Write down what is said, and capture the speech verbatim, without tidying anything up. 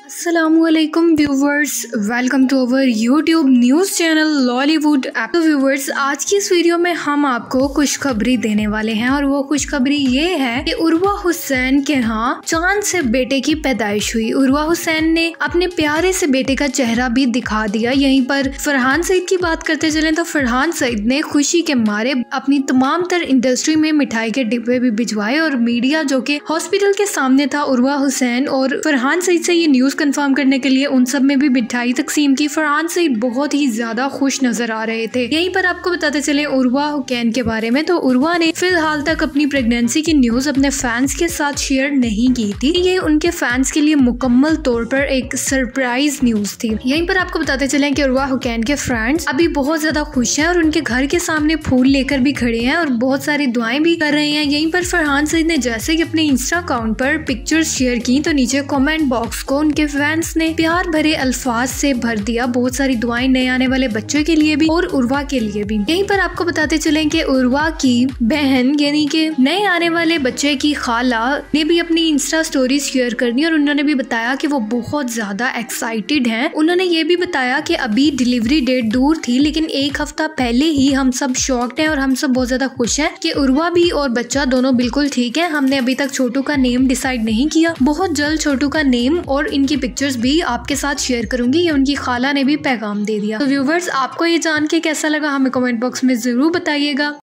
अस्सलामुअलैकुम viewers, welcome to our YouTube news channel Lollywood app. तो viewers, आज की इस वीडियो में हम आपको खुशखबरी देने वाले हैं और वो खुशखबरी ये है कि उर्वा हुसैन के यहाँ चांद से बेटे की पैदाइश हुई। उर्वा हुसैन ने अपने प्यारे से बेटे का चेहरा भी दिखा दिया। यहीं पर फरहान सईद की बात करते चलें तो फरहान सईद ने खुशी के मारे अपनी तमाम तर इंडस्ट्री में मिठाई के डिब्बे भी भिजवाए और मीडिया जो कि हॉस्पिटल के सामने था उर्वा हुसैन और फरहान सईद से ये न्यूज कंफर्म करने के लिए उन सब में भी मिठाई तकसीम की। फरहान सईद बहुत ही ज्यादा खुश नजर आ रहे थे। यहीं पर आपको बताते चले उर्वा हुसैन के बारे में, तो उर्वा ने फिलहाल तक अपनी प्रेगनेंसी की न्यूज अपने फैंस के साथ शेयर नहीं की थी। ये उनके फैंस के लिए मुकम्मल तौर पर एक सरप्राइज न्यूज थी। यहीं पर आपको बताते चले कि उर्वा हुसैन के फ्रेंड्स अभी बहुत ज्यादा खुश हैं और उनके घर के सामने फूल लेकर भी खड़े हैं और बहुत सारी दुआएं भी कर रहे हैं। यहीं पर फरहान सईद ने जैसे कि अपने इंस्टा अकाउंट पर पिक्चर्स शेयर की तो नीचे कमेंट बॉक्स को उनके फैंस ने प्यार भरे अल्फाज से भर दिया। बहुत सारी दुआएं नए आने वाले बच्चों के लिए भी और उर्वा के लिए भी। यहीं पर आपको बताते चले कि उर्वा की बहन यानी कि नए आने वाले बच्चे की खाला ने भी अपनी इंस्टा स्टोरी शेयर कर दी और उन्होंने भी बताया कि वो बहुत ज्यादा एक्साइटेड हैं। उन्होंने ये भी बताया कि अभी डिलीवरी डेट दूर थी लेकिन एक हफ्ता पहले ही हम सब शॉक्ड हैं और हम सब बहुत ज्यादा खुश हैं कि उर्वा भी और बच्चा दोनों बिल्कुल ठीक है। हमने अभी तक छोटू का नेम डिसाइड नहीं किया, बहुत जल्द छोटू का नेम और इनकी पिक्चर्स भी आपके साथ शेयर करूंगी। ये उनकी खाला ने भी पैगाम दे दिया। तो व्यूवर्स, आपको ये जान के कैसा लगा हमें कमेंट बॉक्स में जरूर बताइएगा।